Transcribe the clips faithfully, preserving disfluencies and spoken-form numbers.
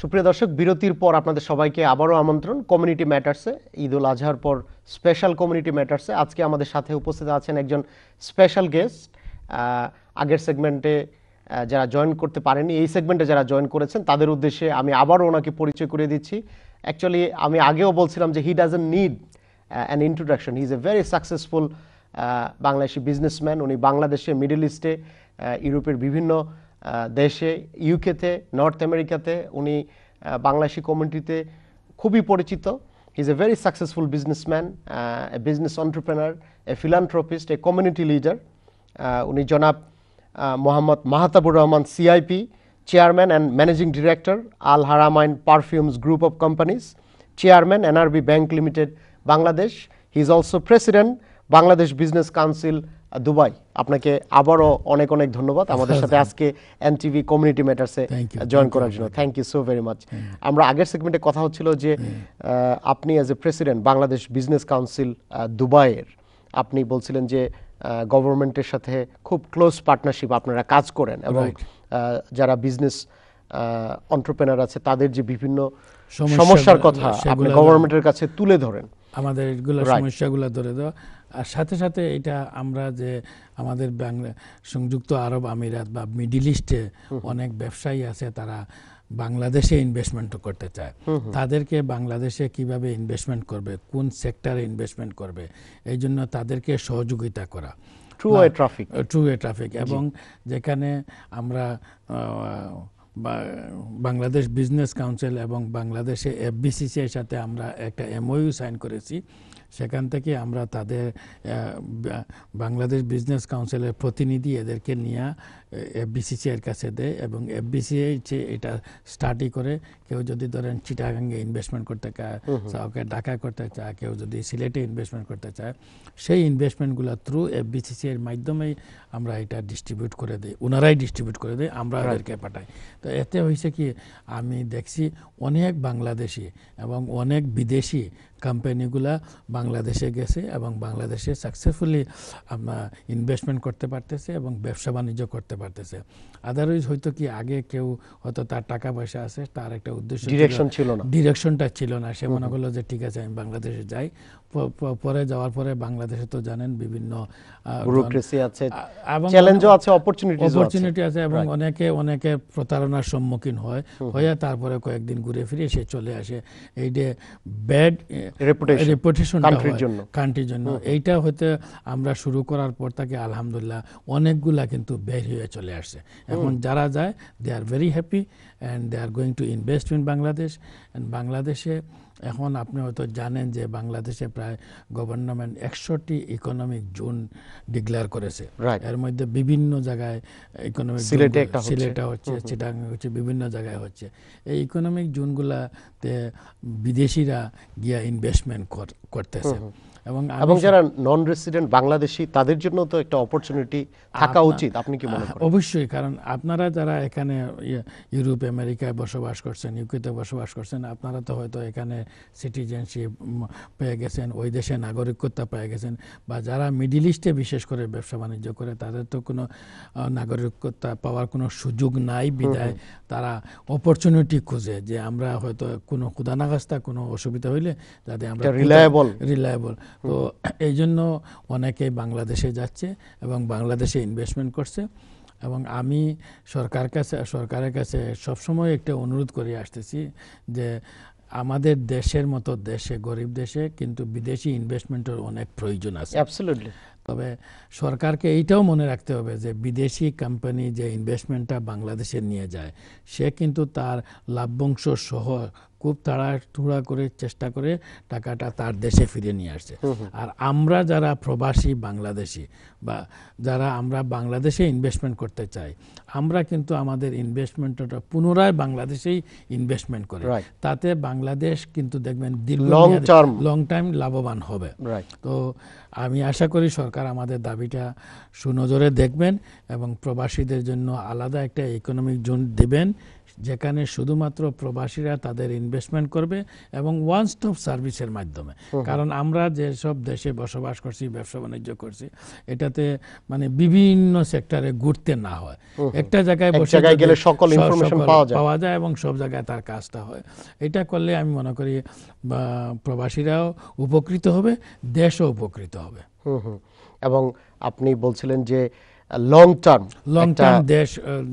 সুপ্রিয় দর্শক, বিরতির পর আপনাদের সবাইকে আবারও আমন্ত্রণ কমিউনিটি ম্যাটার্সে। ঈদ উল আজহার পর স্পেশাল কমিউনিটি ম্যাটার্সে আজকে আমাদের সাথে উপস্থিত আছেন একজন স্পেশাল গেস্ট। আগের সেগমেন্টে যারা জয়েন করতে পারেনি, এই সেগমেন্টে যারা জয়েন করেছেন তাদের উদ্দেশ্যে আমি আবারও ওনাকে পরিচয় করে দিচ্ছি। অ্যাকচুয়ালি আমি আগেও বলছিলাম যে he doesn't need an introduction, he is a very successful Bangladeshi businessman. উনি বাংলাদেশে, মিডল ইস্টে, ইউরোপের বিভিন্ন দেশে, ইউকেতে, নর্থ আমেরিকাতে উনি বাংলাদেশি কমিউনিটিতে খুবই পরিচিত। He is a very successful businessman, a business entrepreneur, a philanthropist, a community leader. উনি জনাব Mohammad Mahtabur Rahman, CIP, chairman and managing director, Al Haramain perfumes group of companies, chairman NRB bank limited Bangladesh. He is also president Bangladesh business council Dubai. আপনাকে আবারও অনেক অনেক ধন্যবাদ আমাদের সাথে আজকে এনটিভি কমিউনিটি ম্যাটার্সে জয়েন করার জন্য। Thank you so very much. আমরা আগের সেগমেন্টে কথা হচ্ছিল যে আপনি as a president Bangladesh business council দুবাইয়ের, আপনি বলছিলেন যে গভর্নমেন্টের সাথে খুব ক্লোজ পার্টনারশিপ আপনারা কাজ করেন এবং যারা বিজনেস অন্টারপ্রেনার আছে তাদের যে বিভিন্ন সমস্যার কথা আপনি গভর্নমেন্টের কাছে তুলে ধরেন, আমাদের এগুলো সমস্যাগুলো ধরে দেওয়া। আর সাথে সাথে এটা আমরা যে আমাদের বাংলা সংযুক্ত আরব আমিরাত বা মিডল ইস্টে অনেক ব্যবসায়ী আছে, তারা বাংলাদেশে ইনভেস্টমেন্ট করতে চায়। তাদেরকে বাংলাদেশে কিভাবে ইনভেস্টমেন্ট করবে, কোন সেক্টরে ইনভেস্টমেন্ট করবে, এই জন্য তাদেরকে সহযোগিতা করা, two way traffic two way traffic এবং যেখানে আমরা বাংলাদেশ বিজনেস কাউন্সিল এবং বাংলাদেশে এফবিসিসি এর সাথে আমরা একটা এমওইউ সাইন করেছি। সেখান থেকে আমরা তাদের বাংলাদেশ বিজনেস কাউন্সিলের প্রতিনিধি এদেরকে নিয়ে এফবিসিসি এর কাছে দেয় এবং এফবিসিসি এটা স্টাডি করে কেউ যদি ধরেন চিটাগাঙ্গে ইনভেস্টমেন্ট করতে চায়, কাউকে ঢাকা করতে চায়, কেউ যদি সিলেটে ইনভেস্টমেন্ট করতে চায়, সেই ইনভেস্টমেন্টগুলো থ্রু এফবিসিসি এর মাধ্যমেই আমরা এটা ডিস্ট্রিবিউট করে দিই, ওনারাই ডিস্ট্রিবিউট করে দেয়, আমরা ওদেরকে পাঠাই। তো এতে হয়েছে কি, আমি দেখছি অনেক বাংলাদেশি এবং অনেক বিদেশি কোম্পানিগুলা বাংলাদেশে গেছে এবং বাংলাদেশে সাকসেসফুলি ইনভেস্টমেন্ট করতে পারতেছে এবং ব্যবসা বাণিজ্য করতে পারতেছে। আদারওয়াইজ হয়তো কি আগে কেউ হয়তো তার টাকা পয়সা আছে, তার একটা উদ্দেশ্য ডিরেকশন ছিল না, ডিরেকশনটা ছিল না, সে মনে করলো যে ঠিক আছে আমি বাংলাদেশে যাই। পরে যাওয়ার পরে বাংলাদেশে তো জানেন বিভিন্ন ব্যুরোক্রেসি আছে, চ্যালেঞ্জও আছে, অপরচুনিটিও অপরচুনিটি আছে এবং অনেকে অনেকে প্রতারণার সম্মুখীন হয়, হয়ে তারপরে কয়েকদিন ঘুরে ফিরে সে চলে আসে। এই যে ব্যাড রেপুটেশন কান্ট্রির জন্য কান্ট্রির জন্য এইটা হতে আমরা শুরু করার পর থেকে আলহামদুলিল্লাহ অনেকগুলা কিন্তু বের হয়ে চলে আসছে। এখন যারা যায় they are very happy and they are going to invest in Bangladesh. And বাংলাদেশে এখন আপনি হয়তো জানেন যে বাংলাদেশে প্রায় গভর্নমেন্ট একশোটি ইকোনমিক জোন ডিক্লেয়ার করেছে। এর মধ্যে বিভিন্ন জায়গায় ইকোনমিক সিলেটে হচ্ছে, চিটাগাং হচ্ছে, বিভিন্ন জায়গায় হচ্ছে। এই ইকোনমিক জোনগুলাতে বিদেশিরা গিয়া ইনভেস্টমেন্ট করতেছে এবং এবং যারা নন রেসিডেন্ট বাংলাদেশি তাদের জন্য তো একটা অপরচুনিটি থাকা উচিত, আপনি কি মনে করেন? অবশ্যই, কারণ আপনারা যারা এখানে ইউরোপ আমেরিকায় বসবাস করছেন, ইউকেতে বসবাস করছেন, আপনারা তো হয়তো এখানে সিটিজেনশিপ পেয়ে গেছেন, ওই দেশে নাগরিকত্ব পেয়ে গেছেন, বা যারা মিডল ইস্টে বিশেষ করে ব্যবসা বাণিজ্য করে তাদের তো কোনো নাগরিকত্ব পাওয়ার কোনো সুযোগ নাই, বিদায় তারা অপরচুনিটি খুঁজে যে আমরা হয়তো কোনো খুদানাগাস্তা কোনো অসুবিধা হইলে যাতে আমরা রিলায়েবল রিলায়েবল তো এই জন্য অনেকেই বাংলাদেশে যাচ্ছে এবং বাংলাদেশে ইনভেস্টমেন্ট করছে। এবং আমি সরকার কাছে সরকারের কাছে সবসময় একটা অনুরোধ করে আসতেছি যে আমাদের দেশের মতো দেশে, গরিব দেশে কিন্তু বিদেশি ইনভেস্টমেন্টের অনেক প্রয়োজন আছে। অ্যাবসলিউটলি। তবে সরকারকে এইটাও মনে রাখতে হবে যে বিদেশি কোম্পানি যে ইনভেস্টমেন্টটা বাংলাদেশে নিয়ে যায়, সে কিন্তু তার লাভ্যাংশ সহ খুব তাড়াহুড়া করে চেষ্টা করে টাকাটা তার দেশে ফিরে নিয়ে আসছে। আর আমরা যারা প্রবাসী বাংলাদেশি বা যারা আমরা বাংলাদেশে ইনভেস্টমেন্ট করতে চাই, আমরা কিন্তু আমাদের ইনভেস্টমেন্টটা পুনরায় বাংলাদেশেই ইনভেস্টমেন্ট করি, তাতে বাংলাদেশ কিন্তু দেখবেন লং টার্ম লং টাইম লাভবান হবে। তো আমি আশা করি সরকার আমাদের দাবিটা সুনজরে দেখবেন এবং প্রবাসীদের জন্য আলাদা একটা ইকোনমিক জোন দেবেন, যেখানে শুধুমাত্র প্রবাসীরা তাদের ইনভেস্টমেন্ট করবে এবং ওয়ান স্টপ সার্ভিসের মাধ্যমে। কারণ আমরা যেসব দেশে বসবাস করছি, ব্যবসা বাণিজ্য করছি, এটাতে মানে বিভিন্ন সেক্টরে ঘুরতে না হয়, একটা জায়গায় বসে গেলে সকল ইনফরমেশন পাওয়া যায় এবং সব জায়গায় তার কাজটা হয়। এটা করলে আমি মনে করি প্রবাসীরাও উপকৃত হবে, দেশও উপকৃত হবে। এবং আপনি বলছিলেন যে লং টার্ম লং টার্ম দেশ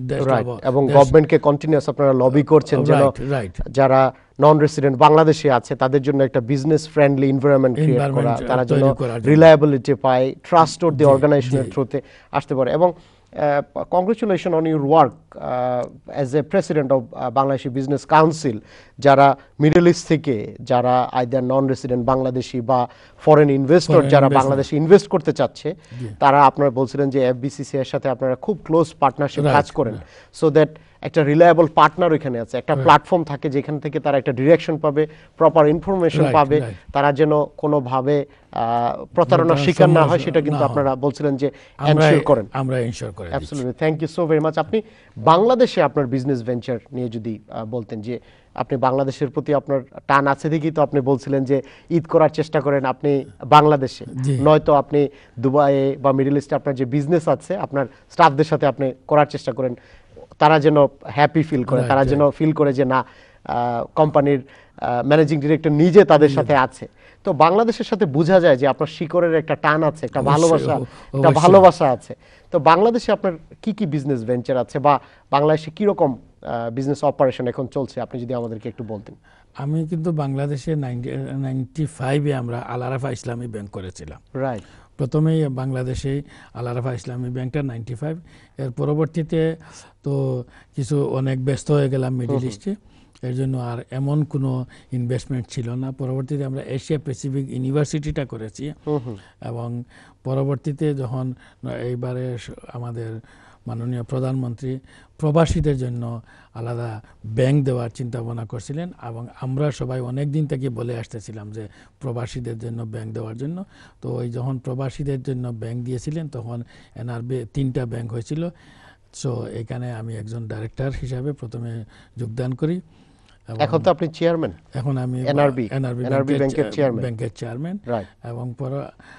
এবং গভর্নমেন্টকে কন্টিনিউয়াস আপনারা লবি করছেন যেন যারা নন রেসিডেন্ট বাংলাদেশে আছে তাদের জন্য একটা বিজনেস ফ্রেন্ডলি এনভায়রনমেন্ট ক্রিয়েট করা, তারা যেন রিলায়েবিলিটি পায়, ট্রাস্টওয়ার্দি অর্গানাইজেশনের থ্রুতে আসতে পারে। এবং congratulation on your work as a president of Bangladeshi business council, যারা মিডল ইস্ট থেকে যারা আইদার নন রেসিডেন্ট বাংলাদেশি বা ফরেন ইনভেস্টর যারা বাংলাদেশে ইনভেস্ট করতে চাচ্ছে, তারা আপনারা বলছিলেন যে এফবিসিসি এর সাথে আপনারা খুব ক্লোজ পার্টনারশিপ কাজ করেন, সো দ্যাট একটা রিলায়েবল পার্টনার ওইখানে আছে, একটা প্ল্যাটফর্ম থাকে যেখান থেকে তারা একটা ডিরেকশন পাবে, প্রপার ইনফরমেশন পাবে, তারা যেন কোনোভাবে প্রতারণার শিকার না হয়, সেটা কিন্তু আপনারা বলছিলেন যে এনশিওর করেন। আমরা এনশিওর করি। Absolutely, thank you so very much. আপনি বাংলাদেশে আপনার বিজনেস ভেঞ্চার নিয়ে যদি বলতেন, যে আপনি বাংলাদেশের প্রতি আপনার টান আছে দেখি তো আপনি বলছিলেন যে ঈদ করার চেষ্টা করেন আপনি বাংলাদেশে, নয়তো আপনি দুবাইয়ে বা মিডল ইস্টে আপনার যে বিজনেস আছে আপনার স্টাফদের সাথে আপনি করার চেষ্টা করেন, তারা যেন হ্যাপি ফিল করে, তারা যেন ফিল করে যে না কোম্পানির ম্যানেজিং ডিরেক্টর নিজে তাদের সাথে আছে। তো বাংলাদেশের সাথে বোঝা যায় যে আপনার শিকড়ের একটা টান আছে, একটা ভালোবাসা একটা ভালোবাসা আছে। তো বাংলাদেশে আপনার কি কি বিজনেস ভেঞ্চার আছে বা বাংলাদেশে কি রকম বিজনেস অপারেশন এখন চলছে, আপনি যদি আমাদেরকে একটু বলতেন। আমি কিন্তু বাংলাদেশে নাইনটি ফাইভে আমরা আল আরাফা ইসলামী ব্যাংক করেছিলাম। রাইট, প্রথমেই বাংলাদেশে আল আরাফা ইসলামী ব্যাংকটা নাইনটি ফাইভ, এর পরবর্তীতে তো কিছু অনেক ব্যস্ত হয়ে গেলাম মিডল ইস্টে, এর জন্য আর এমন কোনো ইনভেস্টমেন্ট ছিল না। পরবর্তীতে আমরা এশিয়া প্যাসিফিক ইউনিভার্সিটিটা করেছি এবং পরবর্তীতে যখন এইবারে আমাদের মাননীয় প্রধানমন্ত্রী প্রবাসীদের জন্য আলাদা ব্যাংক দেওয়ার চিন্তা ভাবনা করছিলেন এবং আমরা সবাই অনেক দিন থেকে বলে আসতেছিলাম যে প্রবাসীদের জন্য ব্যাংক দেওয়ার জন্য। তো ওই যখন প্রবাসীদের জন্য ব্যাংক দিয়েছিলেন তখন এনআরবি তিনটা ব্যাংক হয়েছিল। সো এখানে আমি একজন ডাইরেক্টর হিসাবে প্রথমে যোগদান করি। এখন তো আপনি চেয়ারম্যান। এখন আমি এনআরবি এনআরবি ব্যাংকের চেয়ারম্যান ব্যাংকের চেয়ারম্যান এবং পর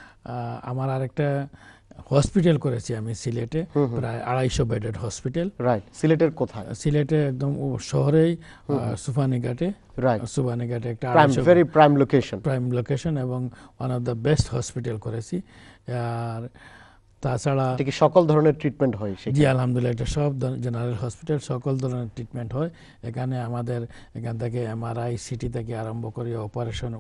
আমার আরেকটা হসপিটাল করেছি আমি সিলেটে, প্রায় আড়াইশো বেডেড হসপিটাল। রাইট, সিলেটের কোথায়? সিলেটে একদম শহরেই সুফানিঘাটে। সুফানিঘাটে একটা very prime location prime location এবং one of the best hospital করেছি। আর তাছাড়া সকল ধরনের ট্রিটমেন্ট হয়? জি আলহামদুলিল্লাহ, এটা সব জেনারেল হসপিটাল, সকল ধরনের ট্রিটমেন্ট হয় এখানে। আমাদের এখান থেকে এমআরআই, সিটি থেকে আরম্ভ করে অপারেশন।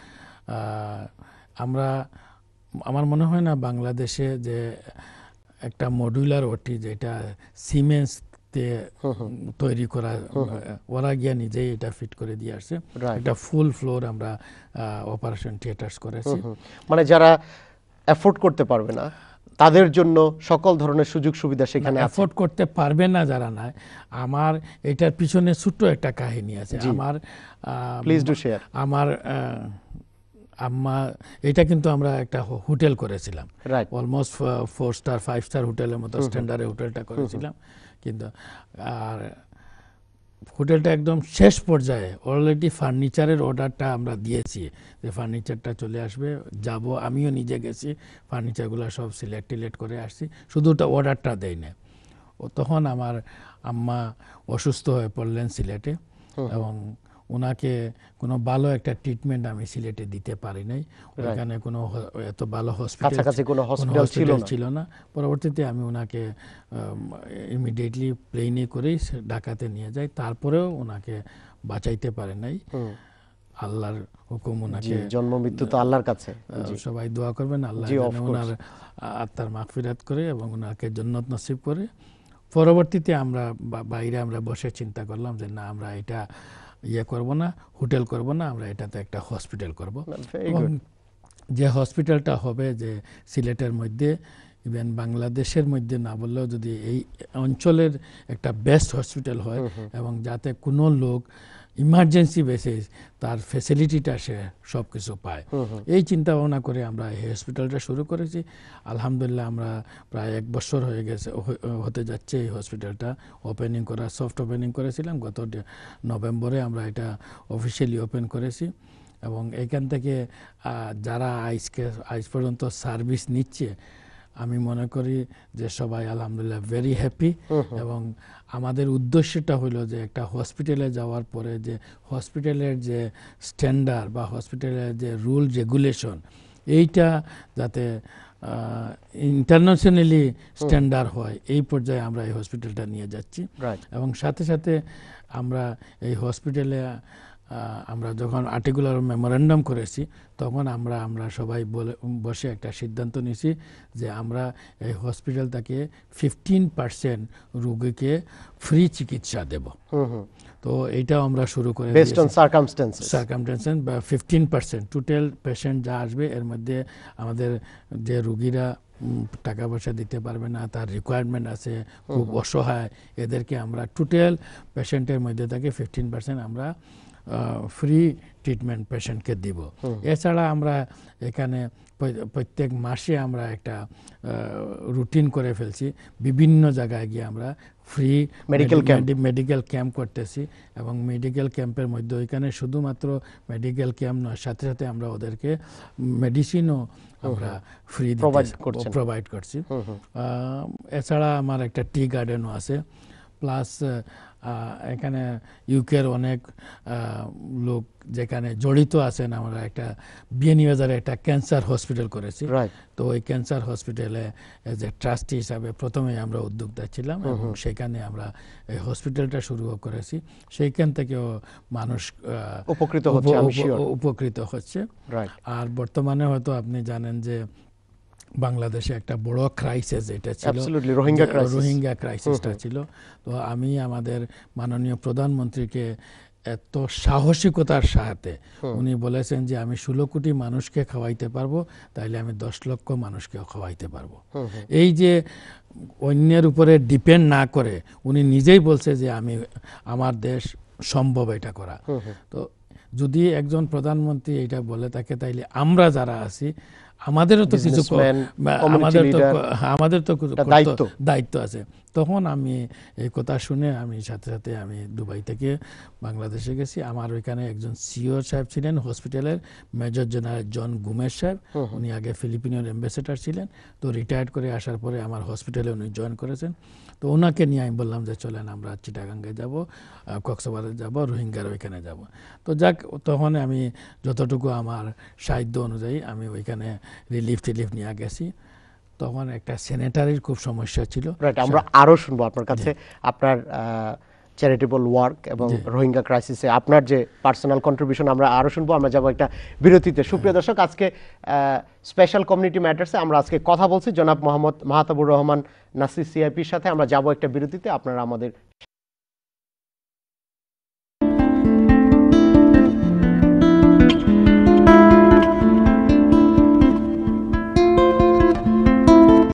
আমরা আমার মনে হয় না বাংলাদেশে যে একটা মডুলার ওটি যেটা সিমেন্স দিয়ে তৈরি করা, ওরা গিয়া নিজেই এটা ফিট করে দিয়ে আসছে। এটা ফুল ফ্লোর আমরা অপারেশন থিয়েটার্স করেছি। মানে যারা অ্যাফোর্ড করতে পারবে না তাদের জন্য সকল ধরনের সুযোগ সুবিধা সেখানে। অ্যাফোর্ড করতে পারবে না যারা নাই, আমার এটার পিছনে ছোট্ট একটা কাহিনী আছে। আমার প্লিজ ডু শেয়ার। আমার আম্মা, এটা কিন্তু আমরা একটা হোটেল করেছিলাম, almost four star five star হোটেলের মতো স্ট্যান্ডার্ডে হোটেলটা করেছিলাম। কিন্তু আর হোটেলটা একদম শেষ পর্যায়ে অলরেডি ফার্নিচারের অর্ডারটা আমরা দিয়েছি যে ফার্নিচারটা চলে আসবে, যাব, আমিও নিজে গেছি, ফার্নিচারগুলো সব সিলেক্ট টিলেক্ট করে আসছি, শুধু ওটা অর্ডারটা দেয় না। ও তখন আমার আম্মা অসুস্থ হয়ে পড়লেন সিলেটে এবং ওনাকে কোনো ভালো একটা ট্রিটমেন্ট আমি সিলেটে দিতে পারি নাই। ওখানে কোনো এত ভালো হসপিটাল ছিল না। পরবর্তীতে আমি ওনাকে ইমিডিয়েটলি প্লেনে করেই ঢাকাতে নিয়ে যাই, তারপরেও ওনাকে বাঁচাইতে পারে নাই। আল্লাহর হুকুম, ওনাকে জন্ম মৃত্যু তো আল্লাহর কাছে, সবাই দোয়া করবেন আল্লাহ ওনার আত্মার মাগফিরাত করে এবং ওনাকে জান্নাত নসিব করে। পরবর্তীতে আমরা বাইরে আমরা বসে চিন্তা করলাম যে না, আমরা এটা ইয়ে করবো না, হোটেল করব না, আমরা এটাতে একটা হসপিটাল করব। যে হসপিটালটা হবে যে সিলেটের মধ্যে, ইভেন বাংলাদেশের মধ্যে না বললেও যদি এই অঞ্চলের একটা বেস্ট হসপিটাল হয় এবং যাতে কোনো লোক ইমার্জেন্সি বেসিস তার ফ্যাসিলিটিটা সে সব কিছু পায়। এই চিন্তা ভাবনা করে আমরা এই হসপিটালটা শুরু করেছি। আলহামদুলিল্লাহ আমরা প্রায় এক বছর হয়ে গেছে হতে যাচ্ছে এই হসপিটালটা ওপেনিং করা। সফট ওপেনিং করেছিলাম গত নভেম্বরে, আমরা এটা অফিসিয়ালি ওপেন করেছি এবং এখান থেকে যারা আজকে আজ পর্যন্ত সার্ভিস নিচ্ছে আমি মনে করি যে সবাই আলহামদুলিল্লাহ ভেরি হ্যাপি। এবং আমাদের উদ্দেশ্যটা হলো যে একটা হসপিটালে যাওয়ার পরে যে হসপিটালের যে স্ট্যান্ডার্ড বা হসপিটালের যে রুল রেগুলেশন এইটা যাতে ইন্টারন্যাশনালি স্ট্যান্ডার্ড হয়, এই পর্যায়ে আমরা এই হসপিটালটা নিয়ে যাচ্ছি। এবং সাথে সাথে আমরা এই হসপিটালে আমরা যখন আর্টিকুলার মেমোরেন্ডাম করেছি তখন আমরা আমরা সবাই বলে বসে একটা সিদ্ধান্ত নিয়েছি যে আমরা এই হসপিটালটাকে ফিফটিন পার্সেন্ট রোগীকে ফ্রি চিকিৎসা দেব। তো এইটাও আমরা শুরু করে বেসড অন সার্কামস্ট্যান্সেস সার্কামস্ট্যান্সেস বা ফিফটিন পার্সেন্ট টোটাল পেশেন্ট যা আসবে এর মধ্যে আমাদের যে রোগীরা টাকা পয়সা দিতে পারবে না, তার রিকোয়ারমেন্ট আছে, খুব অসহায়, এদেরকে আমরা টোটাল পেশেন্টের মধ্যে থেকে ফিফটিন পার্সেন্ট আমরা ফ্রি ট্রিটমেন্ট পেশেন্টকে দিব। এছাড়া আমরা এখানে প্রত্যেক মাসে আমরা একটা রুটিন করে ফেলছি, বিভিন্ন জায়গায় গিয়ে আমরা free medical camp medical camp করতেছি এবং মেডিকেল ক্যাম্পের মধ্যে ওইখানে শুধুমাত্র মেডিকেল ক্যাম্প নয়, সাথে সাথে আমরা ওদেরকে মেডিসিনও আমরা ফ্রি প্রোভাইড করছি। এছাড়া আমার একটা টি গার্ডেনও আছে, প্লাস এখানে ইউকের অনেক লোক যেখানে জড়িত আছেন। আমরা একটা বিয়ানীবাজারে একটা ক্যান্সার হসপিটাল করেছি। তো ওই ক্যান্সার হসপিটালে এজ এ ট্রাস্টি হিসাবে প্রথমে আমরা উদ্যোক্তা ছিলাম এবং সেখানে আমরা এই হসপিটালটা শুরু করেছি। সেইখান থেকেও মানুষ উপকৃত হচ্ছে উপকৃত হচ্ছে। আর বর্তমানে হয়তো আপনি জানেন যে বাংলাদেশে একটা বড় ক্রাইসিস এটা ছিল, রোহিঙ্গা ক্রাইসিসটা ছিল। তো আমি আমাদের মাননীয় প্রধানমন্ত্রীকে এত সাহসিকতার সাথে উনি বলেছেন যে আমি ষোলো কোটি মানুষকে খাওয়াইতে পারবো, তাইলে আমি দশ লক্ষ মানুষকে খাওয়াইতে পারবো। এই যে অন্যের উপরে ডিপেন্ড না করে উনি নিজেই বলছে যে আমি আমার দেশ সম্ভব এটা করা। তো যদি একজন প্রধানমন্ত্রী এটা বলে থাকে তাইলে আমরা যারা আছি আমাদেরও তো কিছু আমাদের তো আমাদের তো দায়িত্ব আছে। তখন আমি এই কথা শুনে আমি সাথে সাথে আমি দুবাই থেকে বাংলাদেশে গেছি। আমার ওইখানে একজন সিও সাহেব ছিলেন হসপিটালের, মেজর জেনারেল জন গুমের সাহেব, উনি আগে ফিলিপিনের অ্যাম্বাসেডার ছিলেন। তো রিটায়ার্ড করে আসার পরে আমার হসপিটালে উনি জয়েন করেছেন। তো ওনাকে নিয়ে আমি বললাম যে চলেন আমরা চিটাগাঙ্গে যাব, কক্সবাজারে যাব, রোহিঙ্গার ওইখানে যাব। তো যাক, তখন আমি যতটুকু আমার সাহিত্য অনুযায়ী আমি ওইখানে রিলিফ টিলিফ নিয়ে গেছি। তখন একটা স্যানিটারির খুব সমস্যা ছিল। আমরা আরো শুনবো আপনার কাছে আপনার চ্যারিটেবল ওয়ার্ক এবং রোহিঙ্গা ক্রাইসিসে আপনার যে পার্সোনাল কন্ট্রিবিউশন আমরা আরো শুনবো। আমরা যাব একটা বিরতিতে। সুপ্রিয় দর্শক, আজকে স্পেশাল কমিউনিটি ম্যাটার্সে আমরা আজকে কথা বলছি জনাব মোহাম্মদ মাহতাবুর রহমান নাসির সিআইপির সাথে। আমরা যাব একটা বিরতিতে, আপনারা আমাদের